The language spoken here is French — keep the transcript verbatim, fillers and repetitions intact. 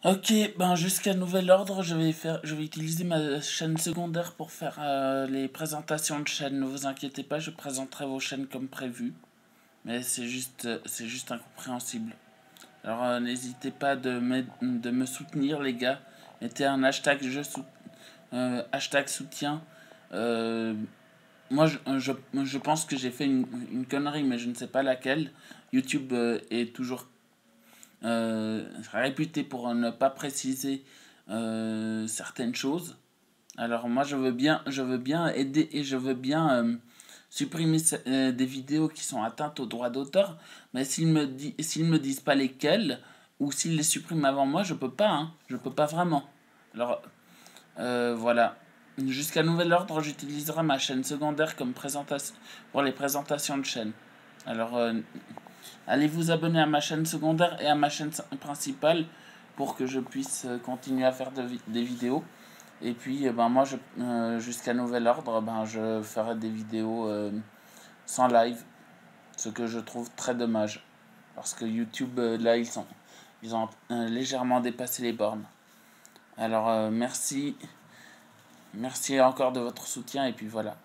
Ok, ben jusqu'à nouvel ordre, je vais faire, je vais utiliser ma chaîne secondaire pour faire euh, les présentations de chaînes. Ne vous inquiétez pas, je présenterai vos chaînes comme prévu, mais c'est juste, euh, c'est juste incompréhensible. Alors euh, n'hésitez pas de me, de me soutenir, les gars. Mettez un hashtag je sou- euh, hashtag soutien. Euh, moi, je, je, je pense que j'ai fait une, une connerie, mais je ne sais pas laquelle. YouTube euh, est toujours euh, réputé pour ne pas préciser euh, certaines choses. Alors moi je veux bien, je veux bien aider et je veux bien euh, supprimer euh, des vidéos qui sont atteintes aux droits d'auteur, mais s'ils me di- s'ils me disent pas lesquelles ou s'ils les suppriment avant moi, je peux pas, hein, je peux pas vraiment. Alors euh, voilà. Jusqu'à nouvel ordre, j'utiliserai ma chaîne secondaire comme présentation pour les présentations de chaîne. Alors euh, allez vous abonner à ma chaîne secondaire et à ma chaîne principale pour que je puisse euh, continuer à faire de vi- des vidéos. Et puis, euh, ben, moi, je, euh, jusqu'à nouvel ordre, ben, je ferai des vidéos euh, sans live, ce que je trouve très dommage. Parce que YouTube, euh, là, ils, sont, ils ont euh, légèrement dépassé les bornes. Alors, euh, merci. Merci encore de votre soutien, et puis voilà.